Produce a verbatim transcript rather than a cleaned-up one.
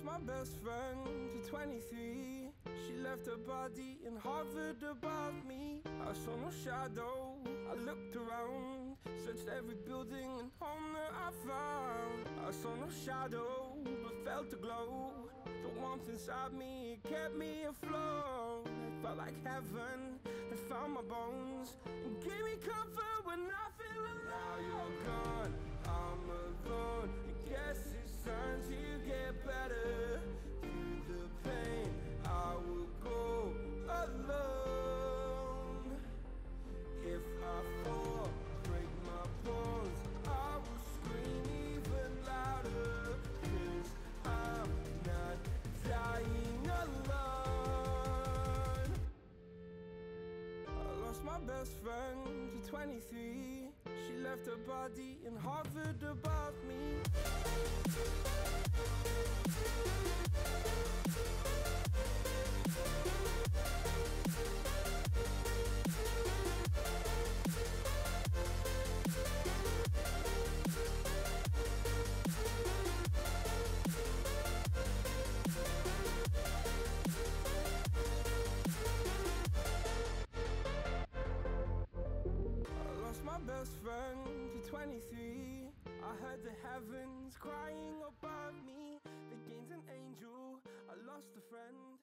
my best friend to twenty-three. She left her body and hovered above me. I saw no shadow, I looked around, searched every building and home that I found. I saw no shadow, but felt a glow. The warmth inside me, it kept me afloat. It felt like heaven, it found my bones and gave me comfort when I feel alone. Now you're gone, I'm alone. I guess it's time to get better. Through the pain, I will go alone. If I fall, break my bones, I will scream even louder. Cause I'm not dying alone. I lost my best friend to twenty-three. She left her body and hovered above me. My best friend to twenty-three. I heard the heavens crying above me. They gained an angel, I lost a friend.